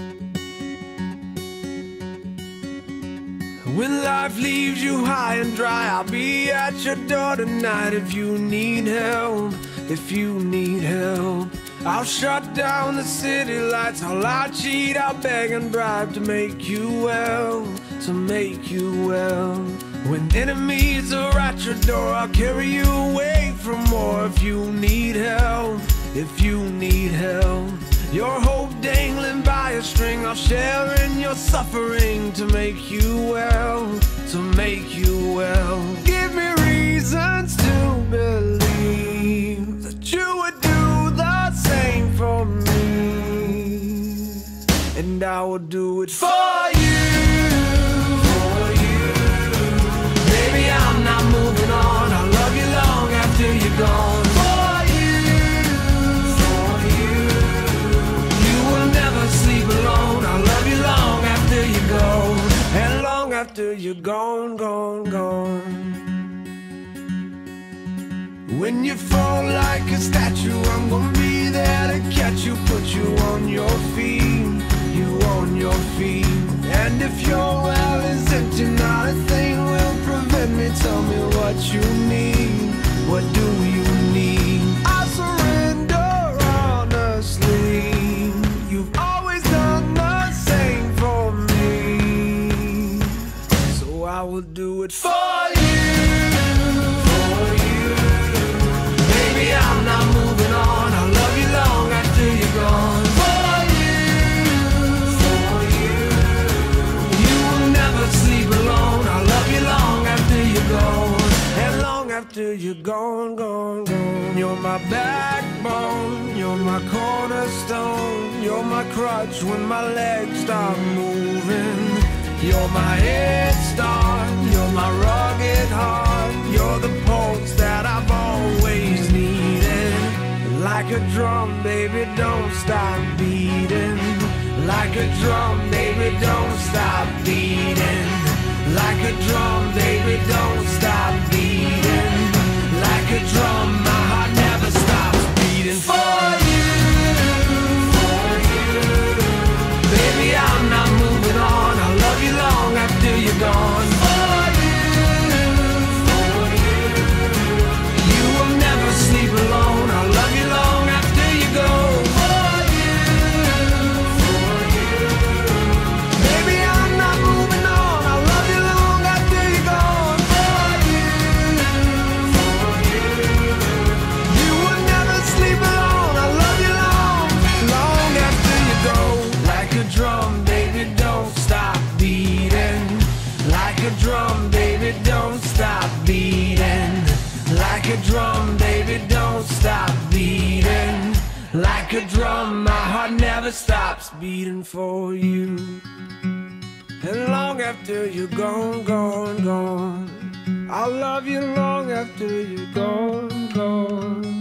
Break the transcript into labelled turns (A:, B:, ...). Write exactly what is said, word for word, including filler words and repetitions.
A: When life leaves you high and dry, I'll be at your door tonight. If you need help, if you need help, I'll shut down the city lights. I'll lie, cheat, I'll beg and bribe to make you well, to make you well. When enemies are at your door, I'll carry you away from more. If you need help, if you need help, your hope dangling by a string, I'll share in your suffering to make you well, to make you well. Give me reasons to believe that you would do the same for me, and I will do it for you. For you. Baby, I'm not moving on. I'll love you long after you're gone. And long after you're gone, gone, gone. When you fall like a statue, I'm gonna be there to catch you, put you on your feet, you on your feet. And if your well is empty, not a thing will prevent me. Tell me what you need, what do you need? I surrender honestly. You've always done the same for me, so I will do it for you, for you. Baby, I'm not moving on. I'll love you long after you're gone. For you, for you. You will never sleep alone. I'll love you long after you're gone, and long after you're gone, gone, gone. You're my backbone, you're my cornerstone, you're my crutch when my legs stop moving. You're my head start, you're my rugged heart, you're the pulse that I've always needed. Like a drum, baby, don't stop beating. Like a drum, baby, don't stop beating. Like a drum, baby, don't stop beating. Like a drum, my heart never stops beating. For you, for you. Baby, I'm not moving on. I'll love you long after you're gone. For you, for you. You will never sleep alone. I'll love you long after you go. For you, for you. Baby, I'm not moving on. I'll love you long after you're gone. For you, for you. You will never sleep alone. I'll love you long, long after you go. Like a drum, baby, don't stop beating. Like a drum, baby, don't stop beating. Like a drum, baby, don't stop beating. Like a drum, my heart never stops beating for you. And long after you're gone, gone, gone, I'll love you long after you're gone, gone.